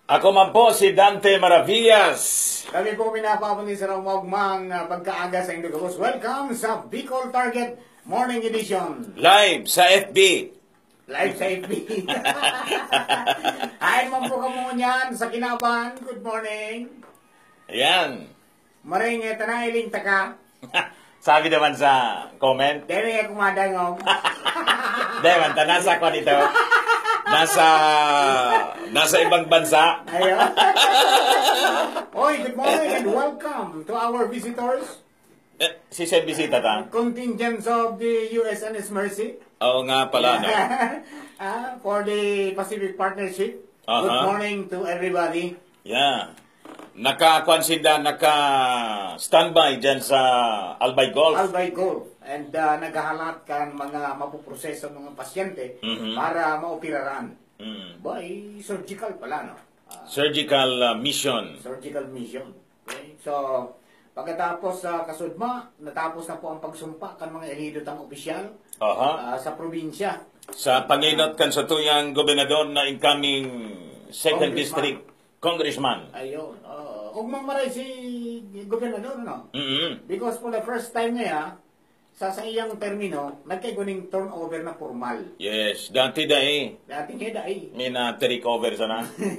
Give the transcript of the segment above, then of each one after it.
Ako man po si Dante Maravillas. Kami po minapapuni sa umagmang pagkaaga sa inyong gabos. Welcome sa Bicol Target Morning Edition. Live sa FB. Live sa FB. Hi, man po kamo niyan sa Kinaban. Good morning. Ayan. Maring na iling taka. Sabi naman sa comment. Dere kumadangog. Dewan, nasa ko nito. Nasa ibang bansa. Ayun. Oy, good morning and welcome to our visitors. Si Sen bisita ta? Contingents of the USNS Mercy. Oo nga pala, no? For the Pacific Partnership. Good morning to everybody. Yeah. Naka-standby dyan sa Albay Golf. Albay Golf. And naghahalat kan mga mapuproseso mga pasyente para maoperaran. By surgical pala, no? Surgical mission. Surgical mission. Okay? So, pagkatapos sa kasudma, natapos na po ang pagsumpa kan mga elidotang opisyal sa probinsya. Sa panginot kan sa tuyang gobernador na incoming 2nd District Congressman. Ayun. Huwag mamaray si gobernador, no? Because for the first time ngayon, sa iyang termino, nagkaiguning turnover na formal. Yes, dati dahi. Dati nga dahi. May na-take over sana.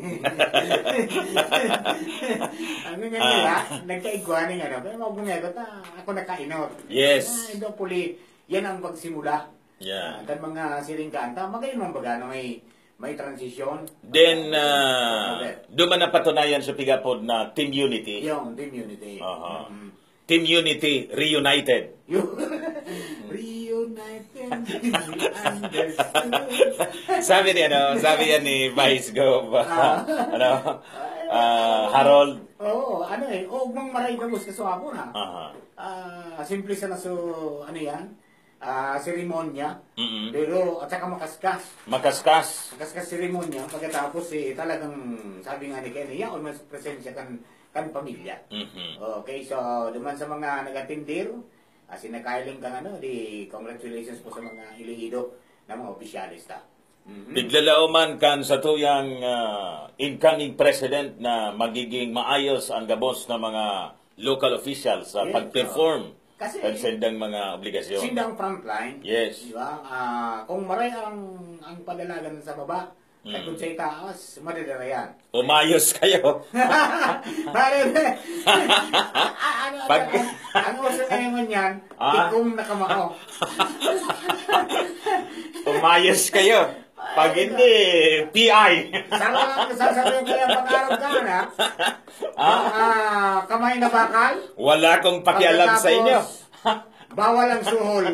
Ano nga nila, nagkaiguaning ano. Pero huwag nga ako nakainot. Yes. Ito puli, yan ang pagsimula. Yeah. Dan mga siring kanta, magayon mong baga na may transition. Then, doon na napatunayan sa pigapod na Team Unity. Yung Team Unity. Team Unity Reunited. Reunited. Sabi ni Vice Gov. Harold. Oo, ugmang maray ka gusto sa ako na. Simple sa naso, seremonya. Pero, at saka makaskas. Makaskas seremonya. Pagkatapos, talagang, sabi nga ni Kenny, yan, mas presensya kan pamilya. Okay, so, duman sa mga nag-atindir, sinakailing ka di congratulations po sa mga ilihido na mga opisyalista. Biglalauman kan sa tuyang incoming president na magiging maayos ang gabos na mga local officials sa pag-perform kasi sendang mga obligasyon. Sindang frontline. Yes. Diba? Kung maray ang padalagan sa baba, at kung sa itaas, madadala yan. Umayos kayo. Ang uso ngayon yan, tikom na kamao. Umayos kayo. Pag hindi, PI. Sasabihin ko yung pag-arap ka na, kamay na bakal. Wala akong pakialam sa inyo. Bawal ang suhol.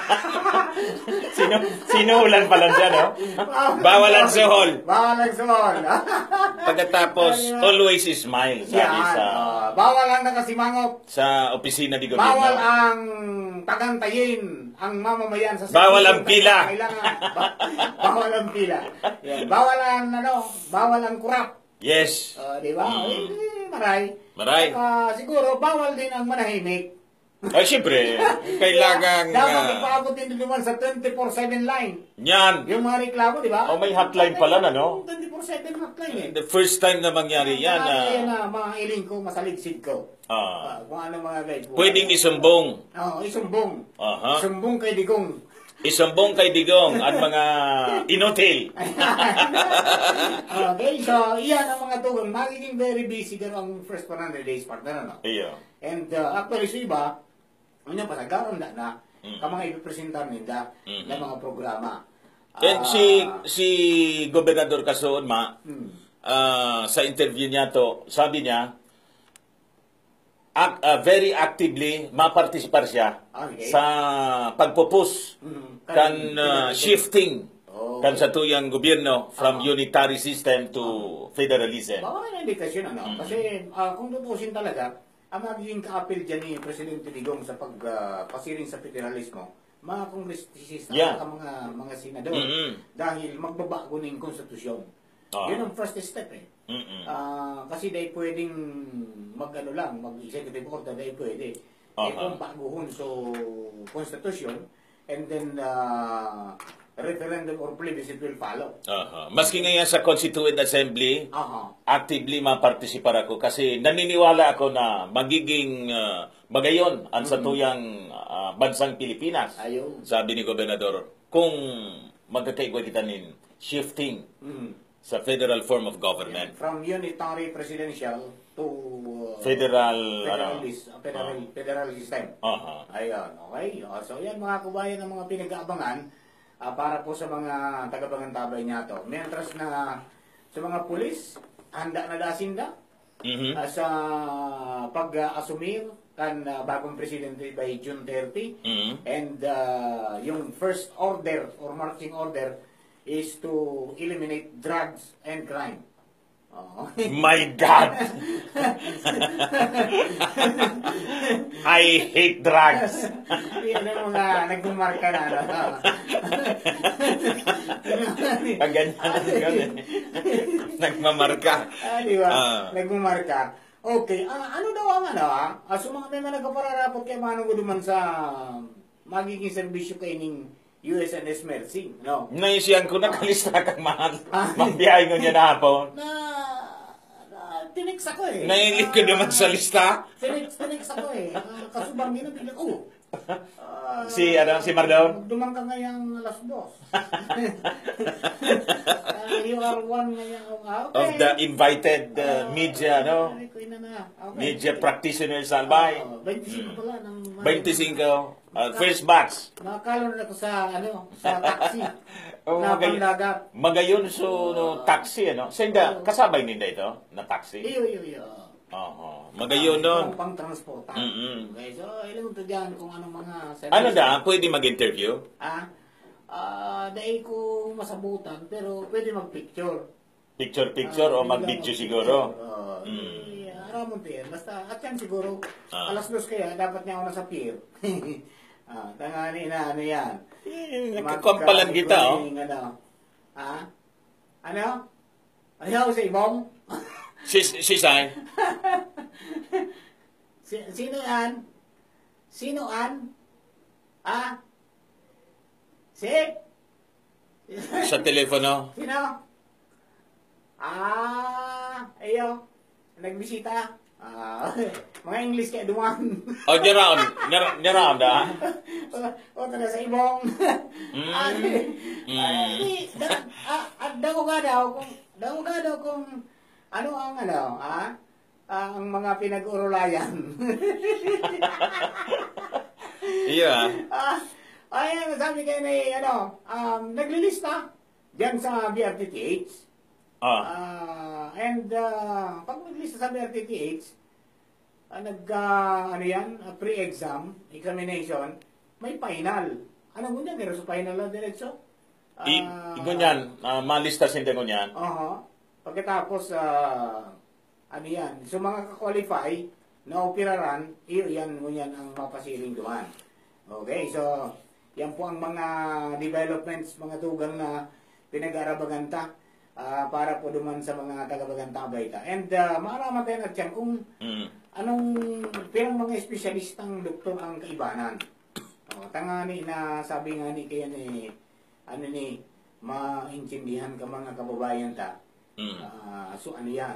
Sinuhulan pala dyan, no? Bawal ang suhol. Bawal ang suhol. Pagkatapos, always smile. Sabi bawal ang nakasimangot. Sa opisina di gobyerno. Bawal ang tagantayin ang mamamayan sa bawal ang pila. Bawal ang pila. Bawal ang bawal ang kurap. Yes. Di ba? Maray. Siguro bawal din ang manahimik. Ay, siyempre, kailangan... Dapat ipaabot din naman sa 24/7 line. Yan. Yung mga reklamo, di ba? May hotline pala na, no? 24/7 hotline The first time na mangyari yan. Mga iling ko, masaligsid ko. Kung ano mga guide. Pwedeng isumbong. Isumbong. Isumbong kay Digong. Isumbong kay Digong at mga inutil. Okay, so iyan ang mga tugang. Magiging very busy pero ang first 100 days partner, ano? Iyo. And actually, sa iba, ano pa, nagaroon na mga ipipresentar nila ng mga programa. And si Gobernador Kasoon, sa interview niya to, sabi niya, very actively mapartisipar siya sa pagpupus kan shifting kan sa tuyang gobyerno from unitary system to federalism. Baka na indikasyon, kasi kung tutusin talaga, ang magiging kaapil dyan ni Presidente Digong sa pagpasiring sa federalismo, mga kongresista, mga senador, dahil magbabago ng konstitusyon. Yun ang first step kasi dahil pwedeng mag-executive order, dahil pwede. Kung baguhon so constitution, and then referendum or plebiscite will follow. Maski ngayon sa Constituent Assembly, Aha. actively mapartisipar ako kasi naniniwala ako na magiging magayon ang satuyang bansang Pilipinas. Ayun. Sabi ni Gobernador, kung magkakaigwa kita nin shifting sa federal form of government. From unitary presidential to Federal system. Ayun, okay. So yan mga kubayan ng mga pinag-aabangan para po sa mga taga-Bangantabay niya to. Mientras na sa mga pulis, handa na dasinda sa pag-asumir kan bagong presidente by June 30. And yung first order or marching order is to eliminate drugs and crime. My God! I hate drugs. Yan ang mga nagbumarka na. Pag ganyan. Nagmamarka. Di ba? Nagbumarka. Okay. Ano daw ang so mga may mga nagpapararapot kay Manong Guduman sa magiging serbisyo kay ning USNS Mercy, no? Naisiyan ko, nakalista kang mahal. Magbiyahe ko niya na hapon. Tinex ako eh. Nailig ko naman sa lista. Tinex ako eh. Kasubang yun, bigla, si Mardon? Dumang ka ngayang alas 2. You are one ngayang, okay. Of the invited media, no? Okay. Media practitioners, Albay. 25 pala. 25. First batch. Nakakalo na ako sa taxi. Na pandagat. Magayon no taxi, ano? Senda, kasabay ninda ito na taxi? Iyo. Magayon nun. Pang-transporta. Okay, so ilang ito dyan kung anong mga... Ano pwede mag-interview? Dahil ko masabutan, pero pwede mag-picture. Picture o mag-video siguro? Aramon to yan. Basta, at yan siguro, alas 2 kaya, dapat niya ako nasa pier. Tangani na, ano yan. Nagkakampalan kita, oh. Ano? Ayaw sa ibong? Si Sai? Sino yan? Sino an? Sa telepono? Sino? Ayo. Nagbisita. Mga English kaya duman. Nyaraon da? Taga sa ibong. Daw nga daw kung ano ang ang mga pinag-urulayan. Iya. Ayan, sabi kayo na naglilista diyan sa BRTTH. And pag naglista sa BRTTH, pre-exam, examination, may final. Ano mo niyan? Meron sa final na diretso? Igunyan, malista sinda ngunyan. Pagkatapos, so mga ka-qualify na operaran, yan ngunyan ang mapasiling duman. Okay, so yan po ang mga developments, mga tugang na pinag-arabaganta para po duman sa mga taga-Bagantabay ta. And maaraman tayo na dyan kung anong pirang mga espesyalistang doktor ang kaibanan. Tangani na sabi nga ni kaya maintindihan ka mga kababayan ta. So ano yan?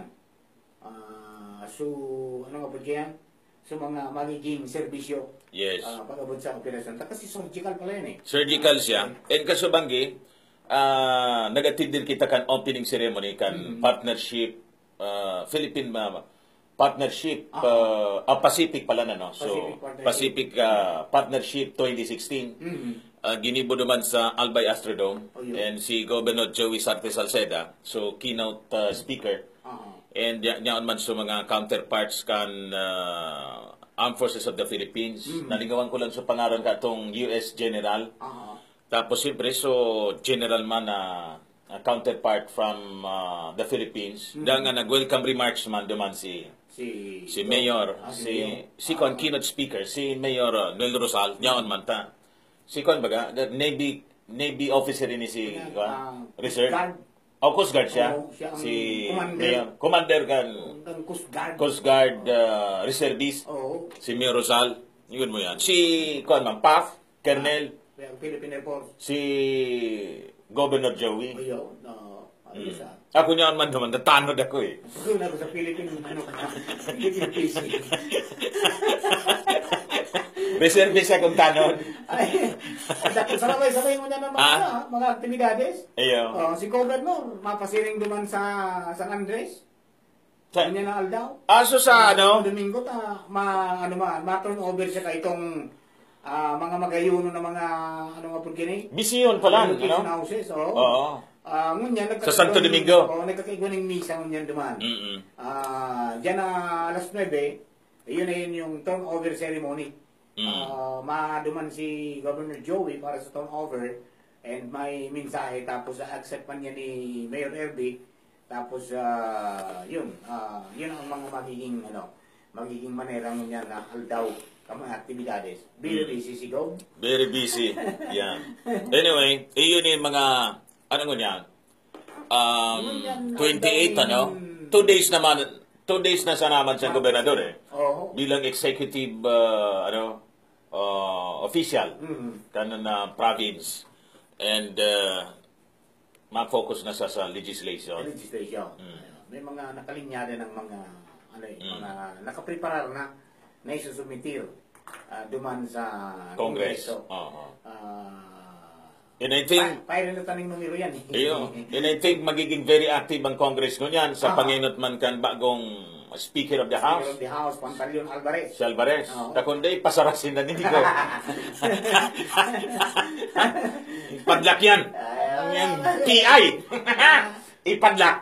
Ano nga po dyan? So mga magiging serbisyo. Yes. Pag-abot sa operasyon. Kasi surgical pala yan eh. Surgical siya. And kasubanggi, nagatid din kita kan opening ceremony kan partnership Philippine partnership Pacific pala na no. So Pacific Partnership 2016. Ginibo naman sa Albay Astrodome and si Governor Joey Sarte Salceda, so keynote speaker. And yan man so mga counterparts kan Armed Forces of the Philippines. Naligawan ko lang sa pangaran ka itong US General. Tapos siyempre, so general man na counterpart from the Philippines. Dahil nga nag-welcome remarks man duman si Mayor, si keynote speaker, si Mayor Noel Rosal, niyaon man ta. Si Kwan baga, Navy officer ni si Reserve. Coast Guard siya. Si Commander kan Coast Guard Reservist. Si Mayor Rosal. Yun mo yan. Si Kwan man, PAF, Colonel. Philippine Air Force. Si Governor Joey. Ayun, ayos Ako niyan man naman, natanod ako eh. Doon ako sa Philippine, Philippine PC. Beser-beser akong tanod. Ay, sabay-sabay mo na ng mga aktibidades. Ayo. Si Governor, mapasiring duman sa San Andres. Sa Kanya na aldaw. Aso sa ano? Domingo ma-turn over siya kay itong mga magayuno na mga nga po kini. Bisyon pala, ano? Houses, Oo. Ngunyan, Sa Santo Domingo. Nagkakaigwa ng misa ngunyan duman. Diyan na alas 9, yun yung turnover ceremony. Maduman si Governor Joey para sa turnover and may mensahe tapos accept man niya ni Mayor Erby tapos yun ang mga magiging manera niya na aldaw ang mga aktibidades. Very busy si Gov. Very busy. Yeah. Anyway, yun yung mga ano ko niya 28 2 days naman 2 days na sa naman sa gobernador bilang executive official kanan na province and ma-focus na sa legislation. May mga nakalinyada ng mga mga nakapreparar na isusumitir duman sa Congress. Kongreso. And I think Pairin na taning numero yan. And I think magiging very active ang Congress ngunyan sa panginot man kan bagong Speaker of the House. Speaker of the House, Pantaleon Alvarez. Si Alvarez. Takunday, pasarasin na ninyo. Ipadlak yan. Ang PI. Ipadlak.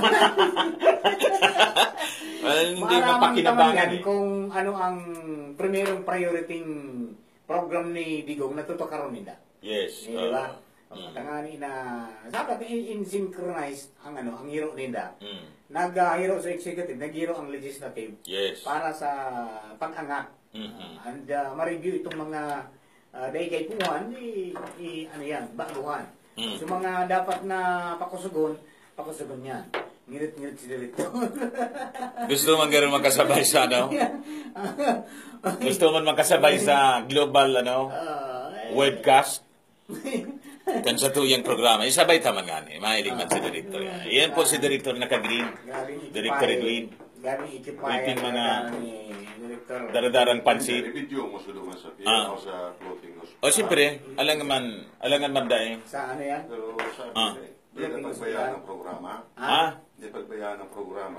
Hindi mapakinabangan eh. Kung ano ang primerong priority program ni Digong na tutukaron nila. Yes. Diba? Tangani na dapat in-synchronize ang hero nila. Nag-hero sa executive, nag-hero ang legislative. Yes. Para sa pag-angat. And ma-review itong mga daigay puwan, ano yan, baguhan. So mga dapat na pakusugon yan. Ngirit-ngirit si Dirito. Gusto man gano'n magkasabay sa Gusto man magkasabay sa global webcast. Kan sa tuyang programa. Isabay taman nga ni. Mahilig man si Director. Yan po si Director naka-green. Director Edwin. Rating mga daradarang pansit. Video mo sa duman sa floating news. O siyempre, alangan man dahil. Sa ano yan? Pero sabi hindi na pagbayaan ng programa. Hindi pagbayaan ng programa.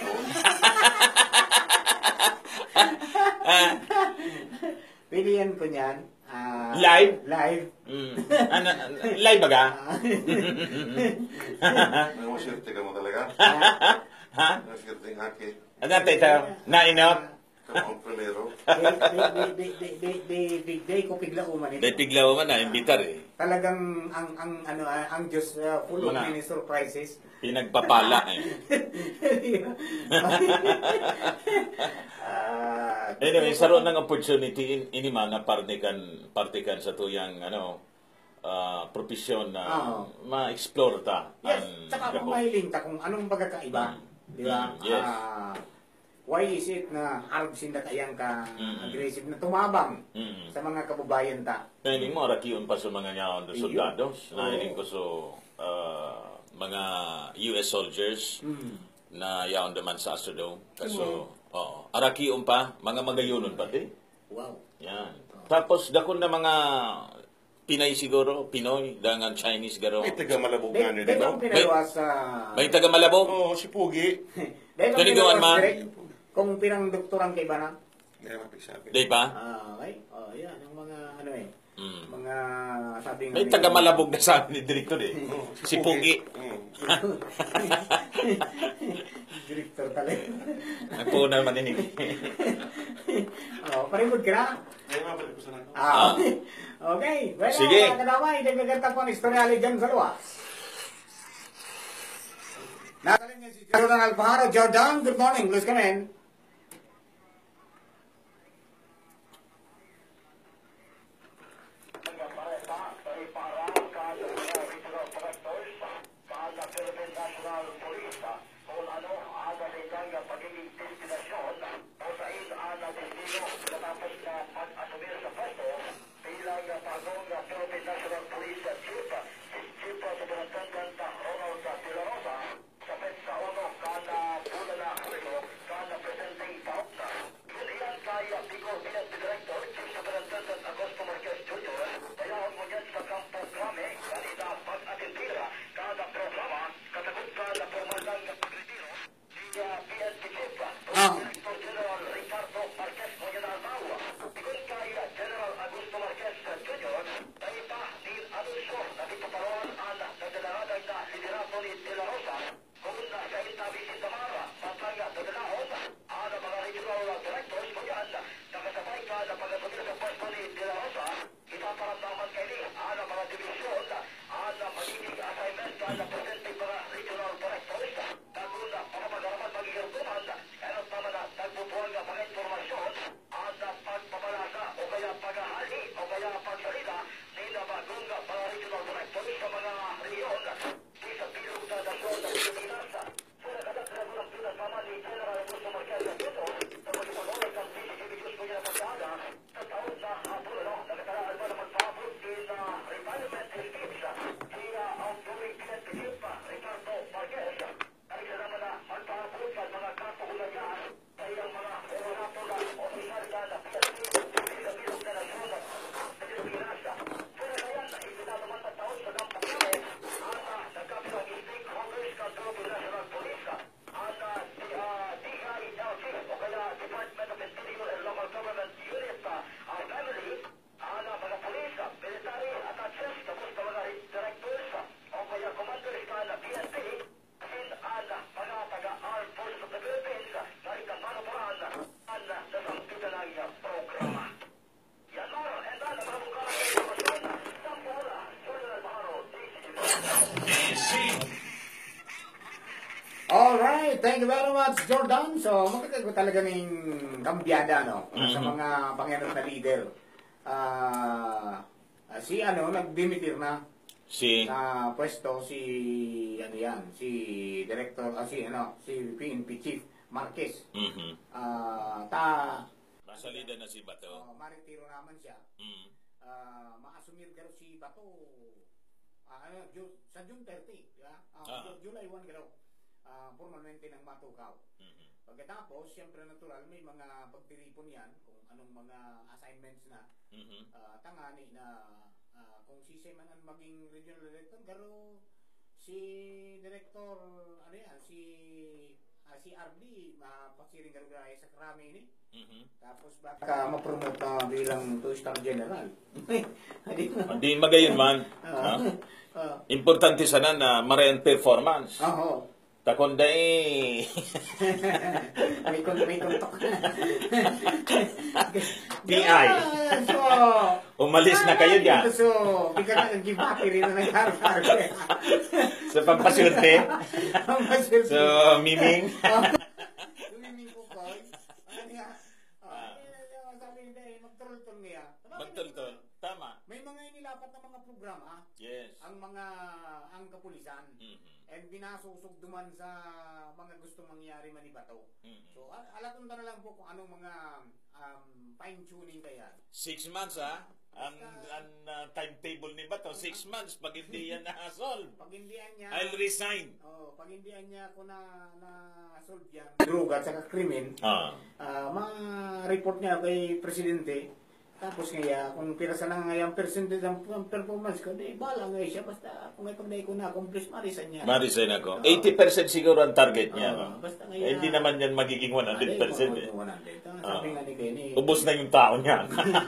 Pilihan ko niyan. Live? Live. Live ba ka? Maswerte ka mo talaga. Maswerte ng haki. Ano tayo? Nainot? Kamang primero. Day ko pigla uman ito. Day pigla uman na, imbitar eh. Talagang ang Diyos full of many surprises. Pinagpapala eh. Anyway, saroon ng opportunity iniman na partikan sa tuyang profesyon na ma-explore ta. Yes, saka kung mahiling ta kung anong pagkakaiba. Di ba? Yes. Why is it na harap sinda kayang ka aggressive na tumabang sa mga kababayan ta? Nahiling mo, rakiyon pa sa mga nyaon do soldados. Nahiling ko sa mga US soldiers na yaon naman sa Astrodome. Kaso, arakiyon pa, mga magayunon pati. Wow. Yan. Tapos, dakon na mga Pinay siguro, Pinoy, dangan Chinese garo. May taga Malabog nga nila, no? May taga Malabog? Oo, si Pugi. Kanigawan ma? Kung pirang doktorang kay Bana? May mapigsabi. Di ba? Okay. Yan. Yung mga mga sabi nga. May taga Malabog na sa amin ni Director eh. Si Pugi. Director talaga. Ako na maninig. Parigod ka na? May mapalik ko sa nato. Okay. Well, sige. Kadamay, nagaganda po ang istoryali dyan sa luwas. Nakalin niya si Jordan Alfaharo. Jordan, good morning. Please come in. Okay, thank you very much, Jordan. So, makikita ko talaga ng kambyada, no? Sa mga Panginoon na leader. Si nagdimitir na sa pwesto si Director, si PNP Chief Marquez. Masalida na si Bato. Maritiro naman siya. Maasumir garo si Bato sa June 30, July 1 garo. Formalmente ng matukaw. Pagkatapos, siyempre natural, may mga pagtiripon yan kung anong mga assignments na tangani na kung si Semanan maging regional director, garo si director, si RD, mapasiring garo gaya sa karami ini. Tapos baka ma-promote na bilang 2-star general. Hindi magayon man. Importante sana na marayan performance. Takonda may tuntok. PI. Umalis na kayo dyan. So, di ka na nag-gibati rin na nag-harap. Sa pampasyente. So, miming. Miming ko ko. Sabi nila, magtultol niya. Magtultol. Tama. May mga inilapat na mga programa. Yes. Ang kapulisan. And binasusog duman sa mga gustong mangyari manibato. So, alatong na lang po kung anong mga fine-tuning kaya. 6 months, ang timetable ni Bato, 6 months, pag hindi yan na-solve. Pag hindi niya, I'll resign. Pag hindi niya ako na-solve yan, droga at saka krimen, ma-report niya kay Presidente. Tapos kaya, kung pirasa na nga yung percentage ng performance ko, di bala nga siya. Basta kung may pagday ko na-accomplish, marisan niya. Marisan ako. 80% siguro ang target niya. Basta nga hindi naman yan magiging 100%. Sabi nga ni Kenny. Ubus na yung tao niya.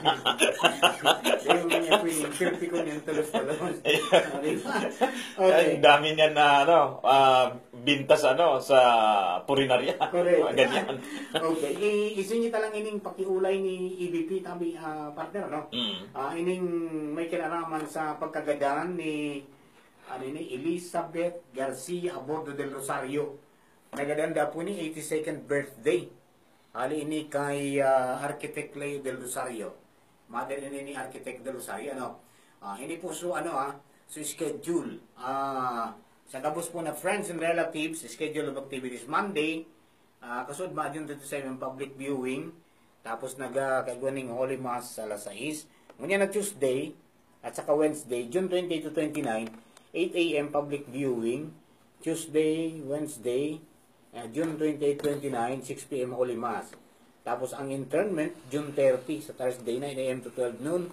Yung niya po yung 50 ko niyang tulos-tulos. Ang dami niya na bintas sa purinarya. Correct. Ganyan. Okay. Isingita lang ining pakiulay ni EBP, tabi partner, no? Ining may kinalaman sa pagkagandaan ni Elizabeth Garcia Abordo del Rosario. Nagadanda po ni 82nd birthday. Ali ini kay Architect Leo del Rosario. Mother ni Architect del Rosario, ini po so schedule. Sa kabus po na friends and relatives, schedule of activities Monday, kasud ma-adjun dito sa public viewing. Tapos nagkaganing Holy Mass sa alas 6. Ngunyan na Tuesday at saka Wednesday, June 20 to 29, 8 a.m. public viewing. Tuesday, Wednesday, June 28, 29, 6 p.m. Holy Mass. Tapos ang internment, June 30 sa Thursday, 9 a.m. to 12 noon.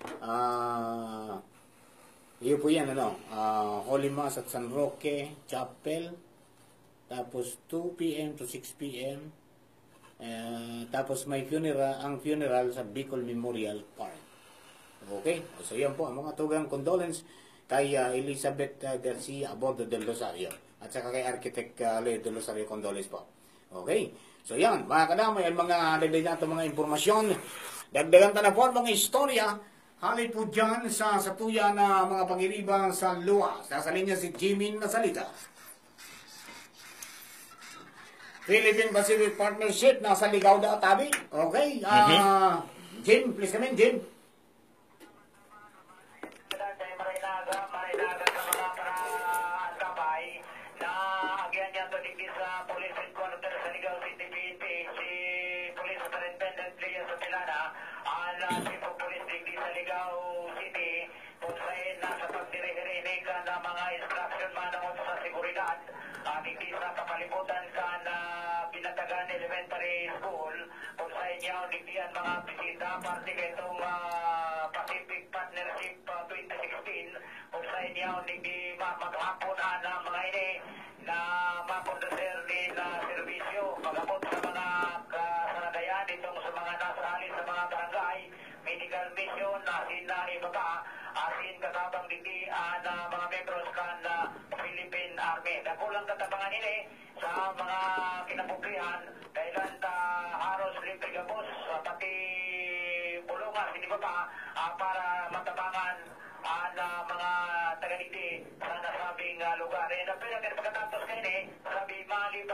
Iyo po yan, Holy Mass at San Roque Chapel. Tapos 2 p.m. to 6 p.m. Tapos may ang funeral sa Bicol Memorial Park. Okay? So yan po, ang mga tugang condolence kay Elizabeth Garcia Abordo del Rosario at saka kay Architect Leo del Rosario, condolence po. Okay? So yan, mga kadamay, ang mga dagdag nato mga impormasyon, dagdagan ta na po ang mga istorya, halip po dyan sa satuya na mga pag-iriba sa luwa. Sa linya si Jimin na salita. Philippine Pacific Partnership, nasa Ligaw da Tabi. Okay. Jim, please come in, Jim. Kapalibutan ka na Binatagan Elementary School kung sa inyo digdian mga bisita parte itong Pacific Partnership 2016 kung sa inyo digdi maghapon na mga ini na makonduser din na serbisyo pagabot sa mga kasanadayan itong sa mga nasa alin sa mga barangay medical mission asin na iba pa asin katabang digdi na mga membros kan Philippine Army. Dakulang katabangan ini sa mga kinabuglihan kailan haros librigabos pati bulungan hindi ba pa para matabangan na mga taga-digdi sa nasabing lugar. Pero pagkatapos kayo sabi malipat naman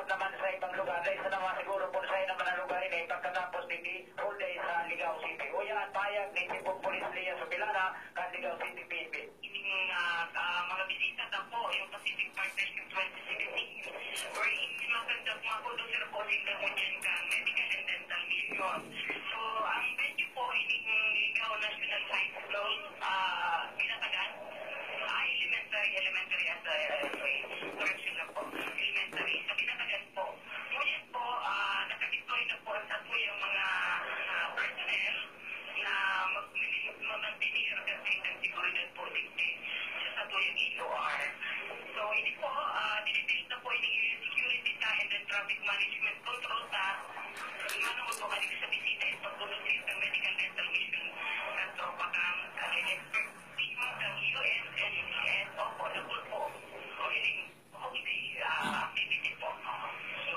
sa ibang lugar. Isa naman siguro kung sa'yo naman ang lugar ini pagkatapos hindi whole day sa Ligaw City. O yan, payag ni Sipong Police Lea Sobilana kan Ligaw City PNP. Ining mga bisita na po yung Pacific Partnership 2017 wherein maganda mga producer po din na dyan ka medical and dental mission. So, ang venue po ining Ligaw National Science Flow pinatagan elementary at correction na po. Elementary. Sa pinatagan po. Ngunit po, nakadeploy na po sa po yung mga personnel na mag-maintain ang seguridad po dito sa po yung EOR. So, hindi po, dinitis na po yung security ta and then traffic management control ta. Manood po kanina sa bisita yung pag-conduct ng medical dental mission sa tropa kang expert team ng UN and opo, nagul po. So, hindi activity po. So,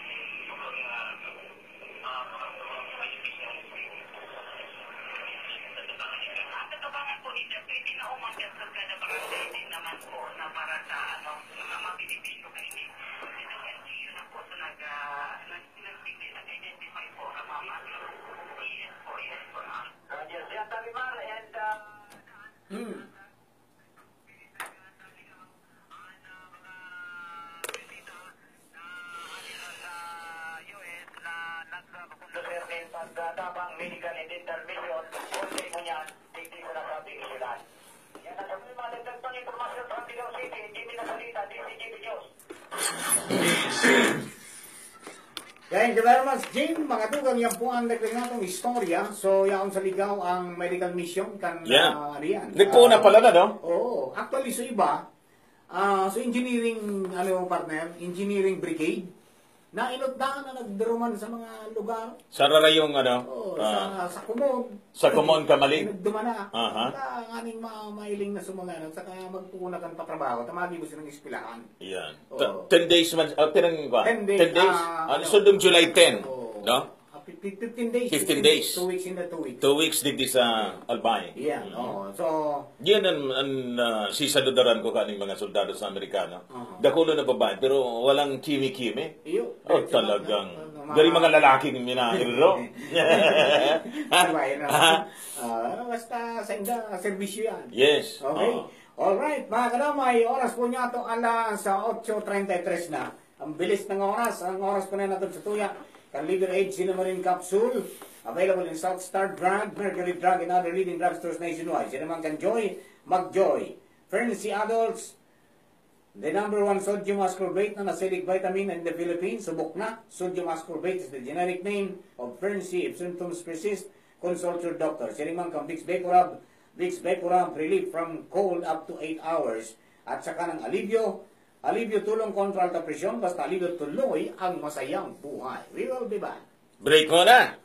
Tatabangan po dito, pwede na umanggap sa barangay din naman po na para sa mga mabilibisyo kayo. Ito NGO na po sa nag-identify po ang mga yes po. Yes, yan Talimar and pagtabang medical and dental mission, kung mo niyan, tigil sa nasabi isulan. Yan ang sabi mga nagtagpang informasyon from Ligaw City, Jimmy Nasalita, DCGB News. Thank you very much, Jim. Mga tugang, yan po ang nagkakatong istorya. So, yan sa Ligaw ang medical mission kan riyan. Nagpuna pala na, no? Oo. Actually, so iba, so engineering, engineering brigade, na inutdaan na nagdaruman sa mga lugar. Sa rarayong, sa Kumon. sa Kumon Kamali. Nagdumana. Ang aning mailing na sumunganan, saka magpuna kang patrabaho, tamagi mo silang ispilahan. Yan. Oo. 10 days man, pirang ba? 10 days. 10 days. So, dum July 10, no? 15 days. 15 days. 2 weeks in the 2 weeks. 2 weeks digdi sa Albay. Yan, So, Yan ang sisadudaran ko kaning mga soldado sa Amerikano. Dakulo na babae, pero walang kimi-kimi. iyo. Talagang. Dari mga lalaking minahiro. Basta sa inda, servisyo yan. Yes. Okay. Alright, mga kadamay, oras po niya ito alas sa 8:33 na. Ang bilis ng oras. Ang oras po na natin sa tuya. Can Liver Aid Cinnamon Capsule. Available in South Star Drug, Mercury Drug, and other leading drugstores nationwide. Sino man can joy, mag-joy. Ferncy Adults, the #1 sodium ascorbate na acidic vitamin in the Philippines. Subok na. Sodium ascorbate is the generic name of Ferncy. If symptoms persist, consult your doctor. Sino man can Vicks Vapurub, relief from cold up to 8 hours. At saka ng alivio tulong control ta presyon, basta alivio tuloy ang masayang buhay. We will be back. Break mo na.